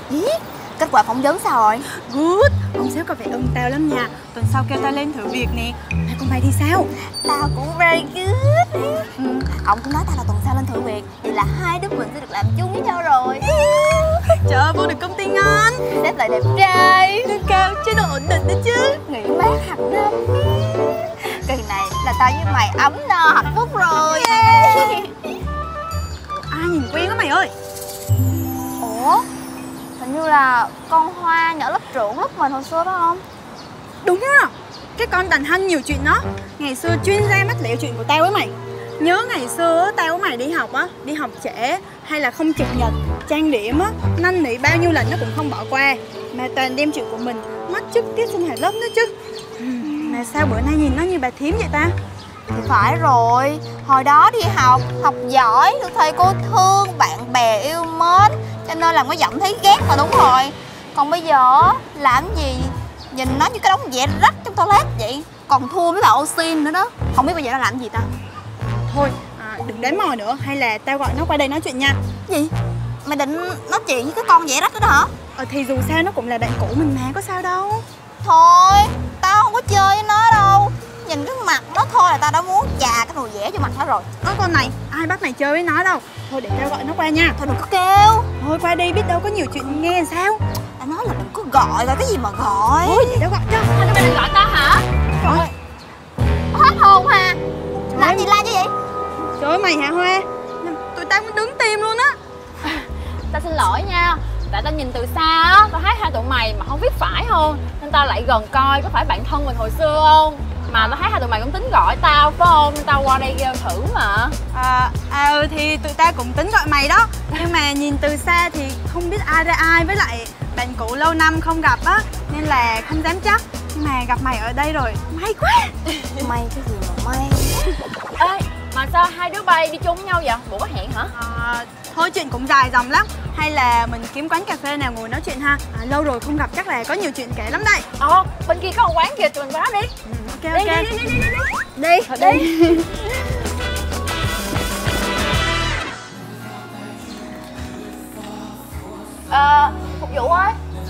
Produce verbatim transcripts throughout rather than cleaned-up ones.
Ý, kết quả phỏng vấn sao rồi? Good, ông sếp có vẻ ưng tao lắm nha. Tuần sau kêu tao lên thử việc nè. Mà còn mày thì sao? Tao cũng very good. Ừ, ông cũng nói tao là tuần sau lên thử việc. Vậy là hai đứa mình sẽ được làm chung với nhau rồi. Trời ơi, vô được công ty ngon. Sếp lại đẹp trai, lương cao, chế độ ổn định đó chứ. nghỉ mát hàng năm. Kỳ này là tao với mày ấm no hạnh phúc rồi. Ai nhìn quen quá mày ơi. Ủa, hình như là con Hoa nhỏ lớp trưởng lúc mình hồi xưa phải không? Đúng á, cái con đàn hân nhiều chuyện đó. Ngày xưa chuyên gia mách lẻo chuyện của tao với mày. Nhớ ngày xưa tao với mày đi học á, đi học trễ hay là không trực nhật, trang điểm á, năn nỉ bao nhiêu lần nó cũng không bỏ qua. Mà toàn đem chuyện của mình mất chức tiết sinh hoạt lớp nữa chứ. Mà sao bữa nay nhìn nó như bà thím vậy ta? Thì phải rồi, hồi đó đi học, học giỏi, được thầy cô thương, bạn bè yêu mến, cho nên làm cái giọng thấy ghét là đúng rồi. Còn bây giờ làm gì, nhìn nó như cái đống vẽ rách trong toilet vậy. Còn thua với bà ô xin nữa đó. Không biết bây giờ nó làm gì ta. Thôi, à, đừng đánh mò nữa, hay là tao gọi nó qua đây nói chuyện nha. Gì? Mày định nói chuyện với cái con vẽ rách đó, đó hả? Ờ thì dù sao nó cũng là bạn cũ mình mà, có sao đâu. Thôi, tao không có chơi với nó đâu. Nhìn cái mặt nó thôi là tao đã muốn chà cái nồi vẽ cho mặt nó rồi. Ơ con này, ai bắt mày chơi với nó đâu. Thôi để tao gọi nó qua nha. Thôi đừng có kêu. Thôi qua đi, biết đâu có nhiều chuyện nghe làm sao. Tao nói là đừng có gọi, gọi cái gì mà gọi. Thôi để tao gọi cho. Thôi mày đừng gọi tao hả? Trời, hết hồn hà. Làm gì la chứ vậy? Trời ơi mày hả Hoa? Tụi tao muốn đứng tim luôn á. Tao xin lỗi nha, tại tao nhìn từ xa á, tao thấy hai tụi mày mà không biết phải không, nên tao lại gần coi có phải bạn thân mình hồi xưa không. Mà tao thấy hai tụi mày cũng tính gọi tao phải không, nên tao qua đây kêu thử mà. À, à ừ thì tụi ta cũng tính gọi mày đó. Nhưng mà nhìn từ xa thì không biết ai ra ai, với lại bạn cũ lâu năm không gặp á, nên là không dám chắc. Nhưng mà gặp mày ở đây rồi, may quá. May cái gì mà may. Ê, mà sao hai đứa bay đi chung với nhau vậy? Bộ có hẹn hả? À, thôi chuyện cũng dài dòng lắm. Hay là mình kiếm quán cà phê nào ngồi nói chuyện ha. À, lâu rồi không gặp chắc là có nhiều chuyện kể lắm đây. Ờ, bên kia có một quán kìa, tụi mình vào đó đi. Ừ, ok Đi, ok. đi, đi, đi, đi, đi. Đi, Thôi đi, đi. Ờ, phục vụ ơi.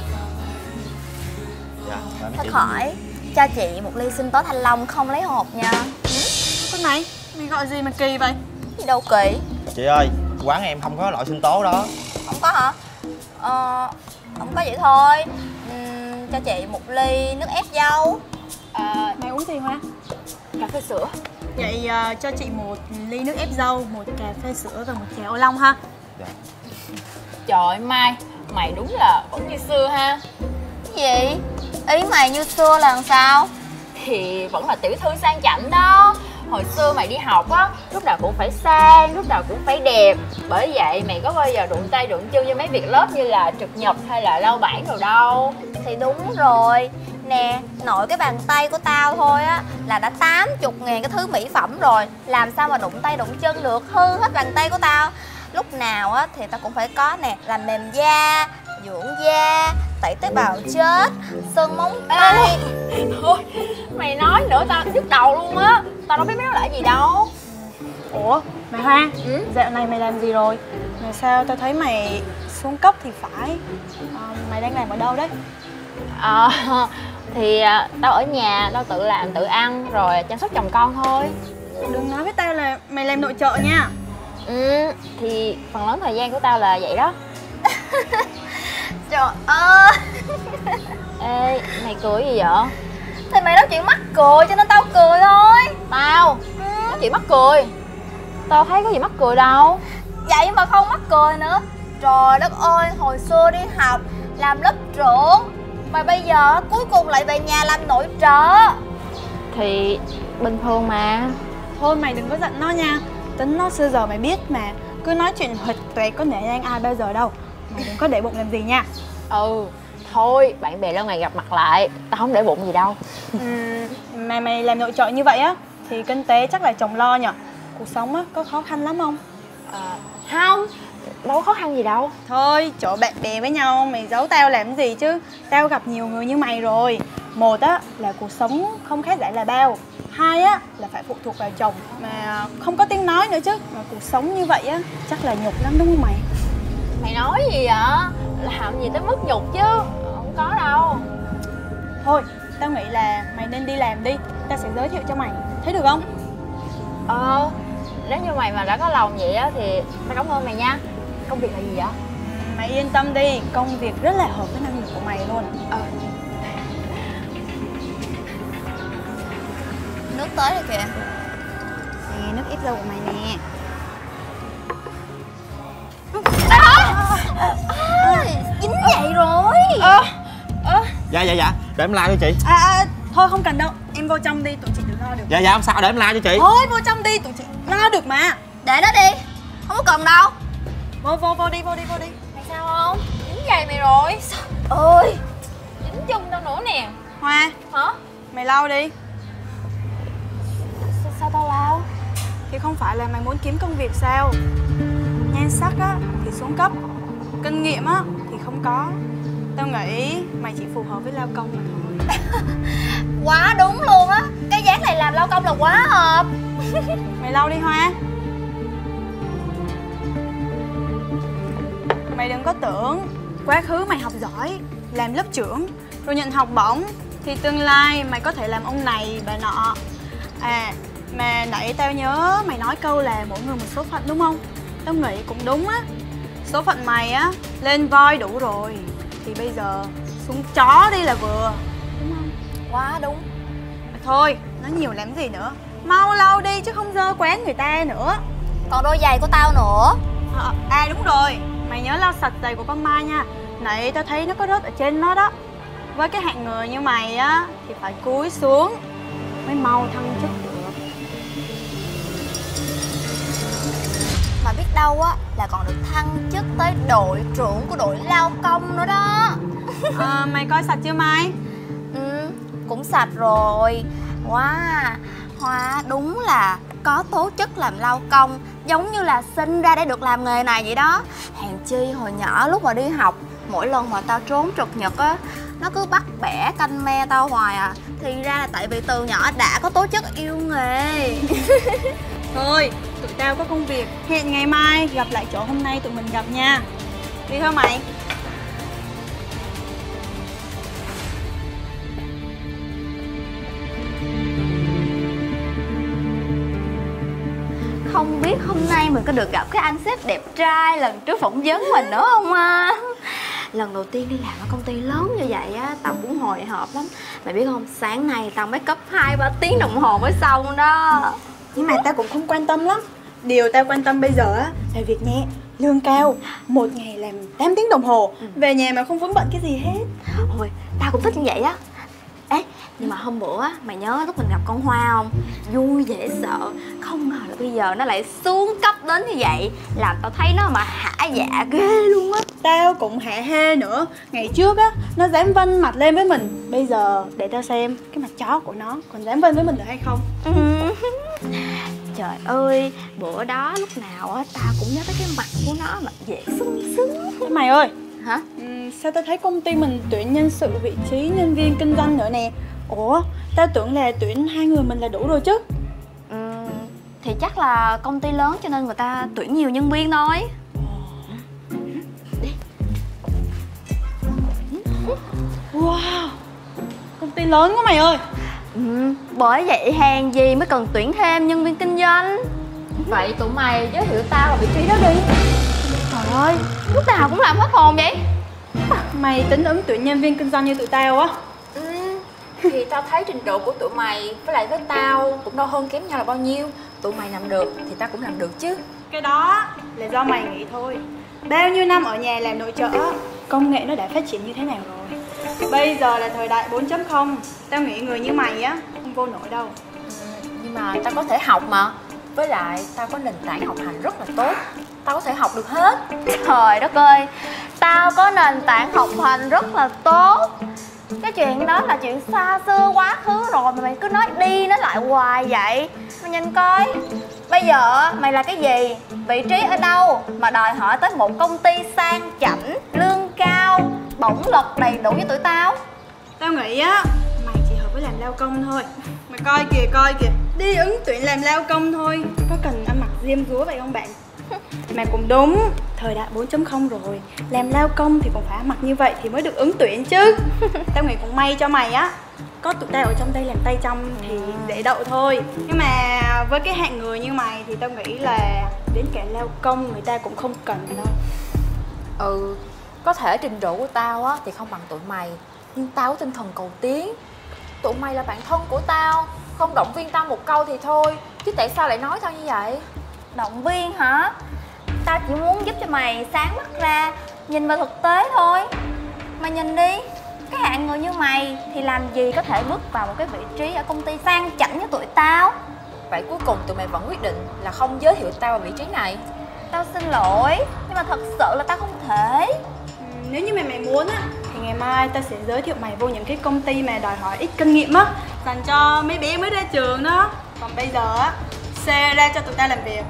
Dạ, Thật hỏi, cho chị một ly sinh tố thanh long không lấy hột nha. Con này, mày gọi gì mà kỳ vậy? Gì đâu kỳ. chị ơi, quán em không có loại sinh tố đó. Không có hả? Ờ, không có vậy thôi. Uhm, cho chị một ly nước ép dâu. À, Mày uống gì Hoa? cà phê sữa. Vậy uh, cho chị một ly nước ép dâu, một cà phê sữa và một chè ô long ha. Dạ. Trời ơi Mai, mày đúng là vẫn như xưa ha. Cái gì? Ý mày như xưa là làm sao? Thì vẫn là tiểu thư sang chảnh đó. Hồi xưa mày đi học á, lúc nào cũng phải sang, lúc nào cũng phải đẹp. Bởi vậy mày có bao giờ đụng tay đụng chân với mấy việc lớp như là trực nhật hay là lau bảng rồi đâu. Thì đúng rồi. Nè, nội cái bàn tay của tao thôi á là đã tám mươi ngàn cái thứ mỹ phẩm rồi. Làm sao mà đụng tay đụng chân được, hư hết bàn tay của tao. Lúc nào á thì tao cũng phải có nè, làm mềm da, dưỡng da, tẩy tế bào chết, sơn móng tay. Thôi, mày nói nữa tao nhức đầu luôn á. Tao đâu biết mấy nó là gì đâu. Ủa, mày Hoa, Ừ? dạo này mày làm gì rồi? Mà sao tao thấy mày xuống cấp thì phải. À, mày đang làm ở đâu đấy? Ờ, thì à, tao ở nhà, tao tự làm, tự ăn, rồi chăm sóc chồng con thôi. Đừng nói với tao là mày làm nội trợ nha. Ừ, thì phần lớn thời gian của tao là vậy đó. Trời ơi. Ê, mày cười gì vậy? Thì mày nói chuyện mắc cười cho nên tao cười thôi. Tao? Ừ. Nói chuyện mắc cười? Tao thấy có gì mắc cười đâu. Vậy mà không mắc cười nữa. Trời đất ơi, hồi xưa đi học làm lớp trưởng, mà bây giờ cuối cùng lại về nhà làm nội trợ. Thì bình thường mà. Thôi mày đừng có giận nó nha. Tính nó xưa giờ mày biết mà. Cứ nói chuyện huỵch toẹt có nể nang ai bao giờ đâu. Mày đừng có để bụng làm gì nha. Ừ, thôi bạn bè lâu ngày gặp mặt lại, tao không để bụng gì đâu. Ừ, mà mày làm nội trợ như vậy á thì kinh tế chắc là chồng lo nhở. Cuộc sống á có khó khăn lắm không? À, không, đâu có khó khăn gì đâu. Thôi, chỗ bạn bè với nhau mày giấu tao làm cái gì chứ. Tao gặp nhiều người như mày rồi. Một á là cuộc sống không khác giải là bao. Hai á là phải phụ thuộc vào chồng mà không có tiếng nói nữa chứ. Mà cuộc sống như vậy á chắc là nhục lắm đúng không mày? Mày nói gì vậy? Làm gì tới mức nhục chứ. Không có đâu. Thôi, tao nghĩ là mày nên đi làm đi. Tao sẽ giới thiệu cho mày. Thấy được không? Ờ, nếu như mày mà đã có lòng vậy á thì tao cảm ơn mày nha. Công việc là gì vậy? Mày yên tâm đi, công việc rất là hợp với năng lực của mày luôn. Ờ. Nước tới rồi kìa. Nè, nước ép dâu của mày nè. À, dính vậy rồi. Ờ, ờ. Dạ dạ dạ, để em la cho chị. À, à, thôi không cần đâu. Em vô trong đi, tụi chị tự lo được. Dạ dạ không sao, để em la cho chị. Thôi vô trong đi, tụi chị lo được mà. Để đó đi, không có cần đâu. Vô vô vô đi, vô đi, vô đi. Mày sao không? Dính giày mày rồi. Ơi, Dính chân tao nữa nè. Hoa, Hả? mày lau đi. Sao, sao tao lau? Thì không phải là mày muốn kiếm công việc sao? Nhan sắc á thì xuống cấp, kinh nghiệm á thì không có. Tao nghĩ mày chỉ phù hợp với lao công mà thôi. quá đúng luôn á. Cái dáng này làm lao công là quá hợp. Mày lau đi Hoa. Mày đừng có tưởng quá khứ mày học giỏi, làm lớp trưởng, rồi nhận học bổng thì tương lai mày có thể làm ông này bà nọ. À, mà nãy tao nhớ mày nói câu là mỗi người một số phận đúng không? Tao nghĩ cũng đúng á. Số phận mày á, lên voi đủ rồi thì bây giờ xuống chó đi là vừa, đúng không? Quá đúng. Thôi, nói nhiều làm gì nữa. Mau lau đi chứ không dơ quán người ta nữa. Còn đôi giày của tao nữa. À, à đúng rồi, mày nhớ lau sạch giày của con Mai nha. Nãy tao thấy nó có rớt ở trên nó đó. Với cái hạng người như mày á thì phải cúi xuống mới mau thăng chức được. Mà biết đâu á là còn được thăng chức tới đội trưởng của đội lao công nữa đó. À, mày coi sạch chưa Mai? Ừ, cũng sạch rồi. Wow, Hoa đúng là có tố chất làm lao công, giống như là sinh ra để được làm nghề này vậy đó. Hèn chi hồi nhỏ lúc mà đi học, mỗi lần mà tao trốn trực nhật á, nó cứ bắt bẻ canh me tao hoài à. Thì ra là tại vì từ nhỏ đã có tố chất yêu nghề. Thôi, tụi tao có công việc. Hẹn ngày mai gặp lại chỗ hôm nay tụi mình gặp nha. Đi thôi mày. Không biết hôm nay mình có được gặp cái anh sếp đẹp trai lần trước phỏng vấn mình nữa không à? Lần đầu tiên đi làm ở công ty lớn như vậy á, tao cũng hồi hộp lắm. Mày biết không, sáng nay tao make up hai ba tiếng đồng hồ mới xong đó. Nhưng mà tao cũng không quan tâm lắm. Điều tao quan tâm bây giờ á là việc nhẹ, lương cao, một ngày làm tám tiếng đồng hồ, về nhà mà không vướng bận cái gì hết. Ôi, tao cũng thích như vậy á. Ê, nhưng mà hôm bữa á, mày nhớ lúc mình gặp con Hoa không? Vui dễ sợ. Không ngờ là bây giờ nó lại xuống cấp đến như vậy. Làm tao thấy nó mà hả dạ ghê luôn á. Tao cũng hả hê nữa. Ngày trước á, nó dám vân mặt lên với mình. Bây giờ để tao xem cái mặt chó của nó còn dám vân với mình được hay không. Ừ. Trời ơi, bữa đó lúc nào á, tao cũng nhớ tới cái mặt của nó mà dễ xinh xinh. Thế mày ơi, Hả? ừ, sao tao thấy công ty mình tuyển nhân sự vị trí nhân viên kinh doanh nữa nè. Ủa, tao tưởng là tuyển hai người mình là đủ rồi chứ. Ừ, thì chắc là công ty lớn cho nên người ta tuyển nhiều nhân viên thôi. Wow, công ty lớn quá mày ơi. Ừ, bởi vậy hèn gì mới cần tuyển thêm nhân viên kinh doanh. Vậy tụi mày giới thiệu tao vào vị trí đó đi. Trời ơi, lúc nào cũng làm hết hồn vậy. Mày tính ứng tuyển nhân viên kinh doanh như tụi tao á. Ừ, thì tao thấy trình độ của tụi mày với lại với tao cũng đâu hơn kém nhau là bao nhiêu. Tụi mày làm được thì tao cũng làm được chứ. Cái đó là do mày nghĩ thôi. Bao nhiêu năm ở nhà làm nội trợ, công nghệ nó đã phát triển như thế nào rồi. Bây giờ là thời đại bốn chấm không. Tao nghĩ người như mày á không vô nổi đâu. Ừ, nhưng mà tao có thể học mà. Với lại tao có nền tảng học hành rất là tốt. Tao có thể học được hết. Trời đất ơi, tao có nền tảng học hành rất là tốt. Cái chuyện đó là chuyện xa xưa quá khứ rồi mà mày cứ nói đi nói lại hoài vậy. Mày nhìn coi, bây giờ mày là cái gì, vị trí ở đâu mà đòi hỏi tới một công ty sang chảnh, lương cao, bổng lộc đầy đủ với tụi tao. Tao nghĩ á, mày chỉ hợp với làm lao công thôi. Mày coi kìa, coi kìa, đi ứng tuyển làm lao công thôi. Có cần ăn mặc diêm dúa vậy không bạn? Mà cũng đúng, thời đại bốn chấm không rồi, làm lao công thì cũng phải mặc như vậy thì mới được ứng tuyển chứ. Tao nghĩ cũng may cho mày á, có tụi tao ở trong đây làm tay trong thì dễ đậu thôi. Nhưng mà với cái hạng người như mày thì tao nghĩ là đến cả lao công người ta cũng không cần đâu. Ừ, có thể trình độ của tao á thì không bằng tụi mày, nhưng tao có tinh thần cầu tiến. Tụi mày là bạn thân của tao, không động viên tao một câu thì thôi, chứ tại sao lại nói tao như vậy? Động viên hả? Tao chỉ muốn giúp cho mày sáng mắt ra, nhìn vào thực tế thôi. Mày nhìn đi, cái hạng người như mày thì làm gì có thể bước vào một cái vị trí ở công ty sang chảnh như tụi tao. Vậy cuối cùng tụi mày vẫn quyết định là không giới thiệu tao vào vị trí này? Tao xin lỗi, nhưng mà thật sự là tao không thể. Ừ, nếu như mày mày muốn á thì ngày mai tao sẽ giới thiệu mày vô những cái công ty mà đòi hỏi ít kinh nghiệm á, dành cho mấy bé mới ra trường đó. Còn bây giờ á, xe ra cho tụi tao làm việc.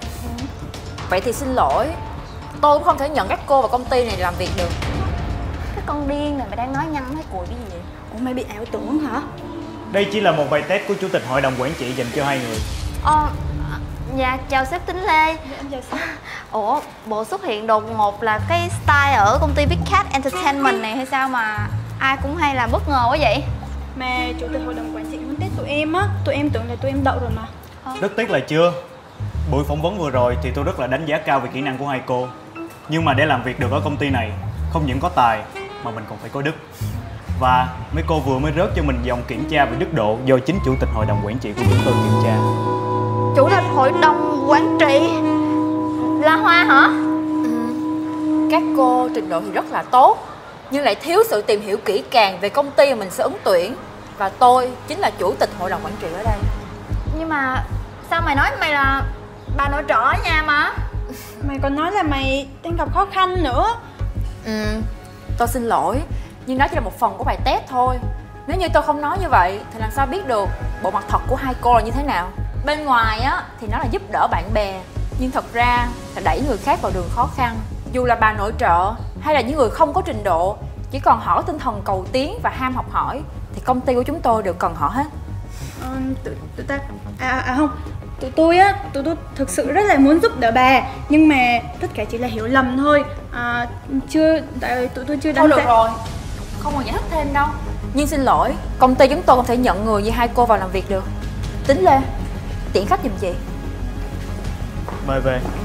Vậy thì xin lỗi, tôi cũng không thể nhận các cô vào công ty này làm việc được. Cái con điên này mày đang nói nhăng hay cùi cái gì vậy? Ủa mày bị ảo tưởng hả? Đây chỉ là một bài test của Chủ tịch Hội đồng Quản trị dành cho hai người. Ờ, dạ chào sếp Tính Lê. Dạ, em chào sếp. Ủa, bộ xuất hiện đột ngột là cái style ở công ty Big Cat Entertainment này hay sao mà ai cũng hay làm bất ngờ quá vậy? Mà Chủ tịch Hội đồng Quản trị muốn test tụi em á, tụi em tưởng là tụi em đậu rồi mà. Rất tiếc là chưa. Buổi phỏng vấn vừa rồi thì tôi rất là đánh giá cao về kỹ năng của hai cô. Nhưng mà để làm việc được ở công ty này, không những có tài mà mình còn phải có đức. Và mấy cô vừa mới rớt cho mình dòng kiểm tra về đức độ do chính Chủ tịch Hội đồng Quản trị của chúng tôi kiểm tra. Chủ tịch Hội đồng Quản trị là Hoa hả? Ừ. Các cô trình độ thì rất là tốt, nhưng lại thiếu sự tìm hiểu kỹ càng về công ty mà mình sẽ ứng tuyển. Và tôi chính là Chủ tịch Hội đồng Quản trị ở đây. Nhưng mà sao mày nói mày là bà nội trợ ở nhà mà? Mày còn nói là mày đang gặp khó khăn nữa. Ừ, tôi xin lỗi, nhưng đó chỉ là một phần của bài test thôi. Nếu như tôi không nói như vậy thì làm sao biết được bộ mặt thật của hai cô là như thế nào. Bên ngoài á thì nó là giúp đỡ bạn bè, nhưng thật ra là đẩy người khác vào đường khó khăn. Dù là bà nội trợ hay là những người không có trình độ, chỉ còn hỏi tinh thần cầu tiến và ham học hỏi thì công ty của chúng tôi đều cần họ hết. Ờ, tụi, tụi ta... À, à không, tụi tôi á, tụi tôi thực sự rất là muốn giúp đỡ bà. Nhưng mà tất cả chỉ là hiểu lầm thôi. À, chưa, tại tụi tôi chưa đánh Thôi được giá... rồi, không còn giải thích thêm đâu. Nhưng xin lỗi, công ty chúng tôi không thể nhận người như hai cô vào làm việc được. Tính Lê, tiễn khách giùm chị. Mời về.